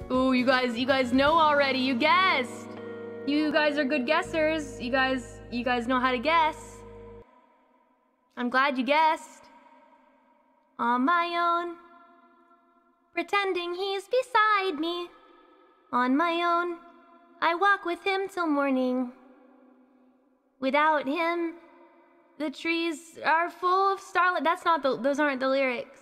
Ooh, you guys know already. You guessed. You guys are good guessers. You guys know how to guess. I'm glad you guessed. On my own, pretending he's beside me. On my own, I walk with him till morning. Without him, the trees are full of starlight. That's not those aren't the lyrics.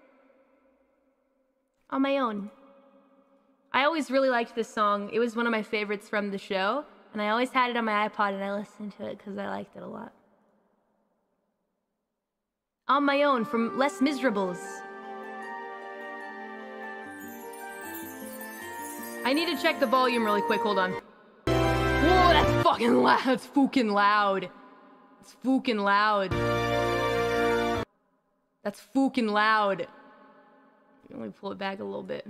On my own. I always really liked this song. It was one of my favorites from the show, and I always had it on my iPod and I listened to it because I liked it a lot. On My Own from Les Miserables. I need to check the volume really quick, hold on. Whoa, that's fucking loud, that's fucking loud. It's fucking loud. That's fucking loud. Let me pull it back a little bit.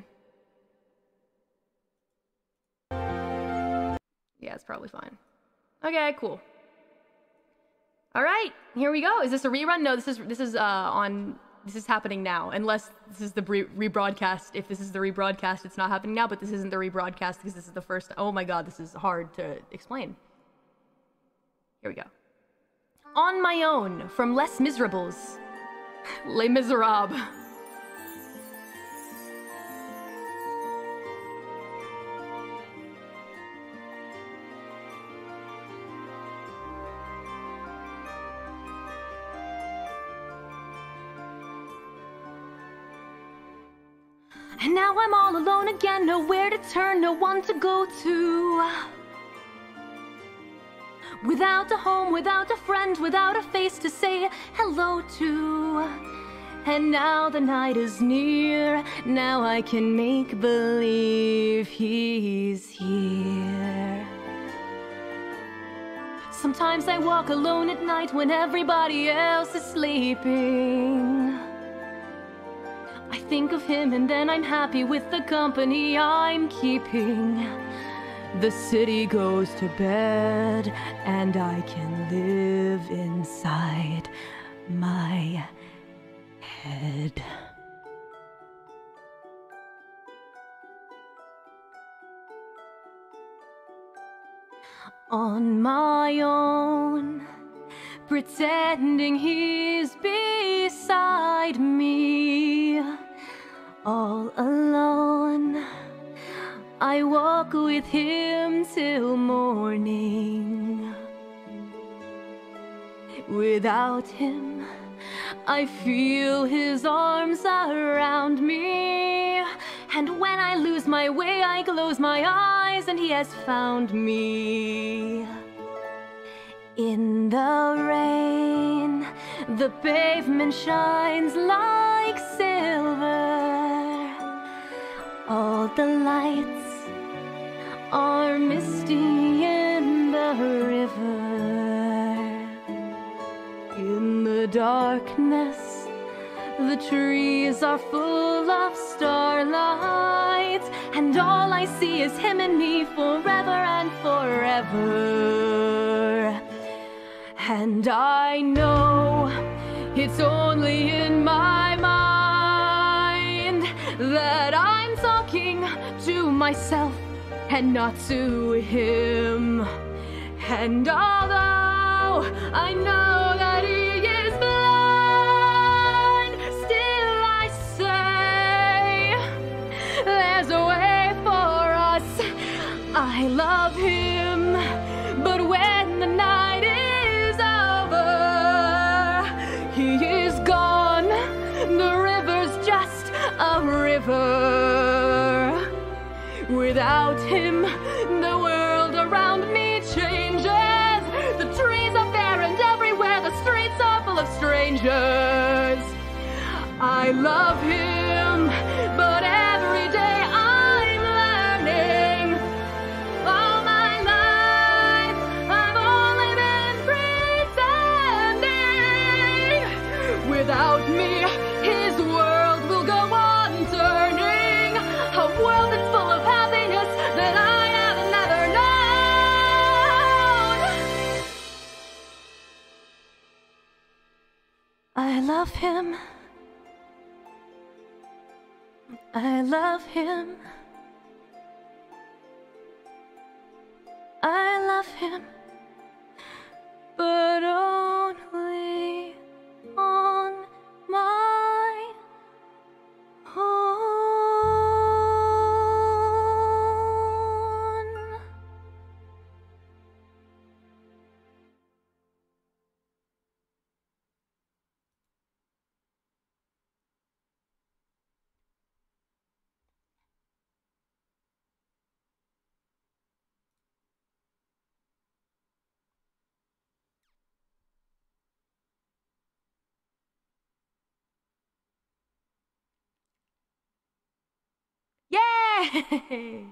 Yeah, it's probably fine. Okay, cool. All right, here we go. Is this a rerun? No, this is happening now. Unless this is the rebroadcast. If this is the rebroadcast, it's not happening now, but this isn't the rebroadcast because this is the first. Oh my god, this is hard to explain. Here we go. On My Own from Les Miserables. Les Miserables. And now I'm all alone again, nowhere to turn, no one to go to. Without a home, without a friend, without a face to say hello to. And now the night is near, now I can make believe he's here. Sometimes I walk alone at night when everybody else is sleeping. I think of him and then I'm happy with the company I'm keeping. The city goes to bed and I can live inside my head. On my own, pretending he's beside me. All alone, I walk with him till morning. Without him, I feel his arms around me. And when I lose my way, I close my eyes and he has found me. In the rain, the pavement shines like silver. All the lights are misty in the river. In the darkness, the trees are full of starlight. And all I see is him and me forever and forever. And I know it's only in my mind that I'm talking to myself and not to him. And although I know that he is blind, still I say there's a way for us. I love him, but when the night is over, he is gone. The river's just a river. Without him, the world around me changes. The trees are bare and everywhere the streets are full of strangers. I love him, but every day I'm learning. All my life I've only been pretending. Without me, his world will go on turning. A world that's full of happiness that I have never known. I love him. I love him. him, but only on my own. Yay!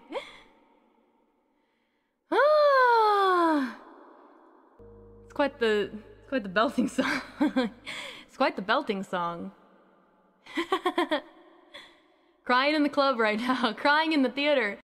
It's quite the belting song. It's quite the belting song. Crying in the club right now. Crying in the theater.